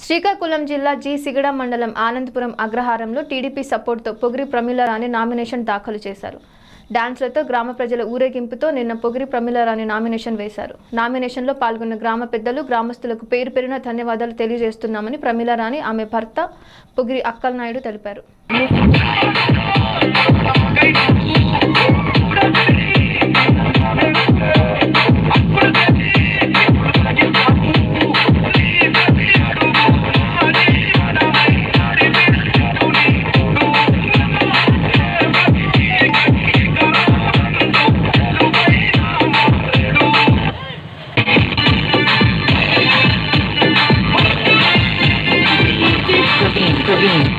శ్రీకాకుళం జిల్లా జి సిగడ మండలం ఆనందపురం అగ్రహారంలో టీడీపీ సపోర్ట్తో పొగిరి ప్రమీలారాణి నామినేషన్ దాఖలు చేశారు. డాన్స్లతో గ్రామ ప్రజల ఊరేగింపుతో నిన్న పొగిరి ప్రమీలారాణి నామినేషన్ వేశారు. నామినేషన్లో పాల్గొన్న గ్రామ పెద్దలు గ్రామస్తులకు పేరు పేరున ధన్యవాదాలు తెలియజేస్తున్నామని ప్రమీలారాణి ఆమె భర్త పొగిరి అక్కలనాయుడు తెలిపారు. Green.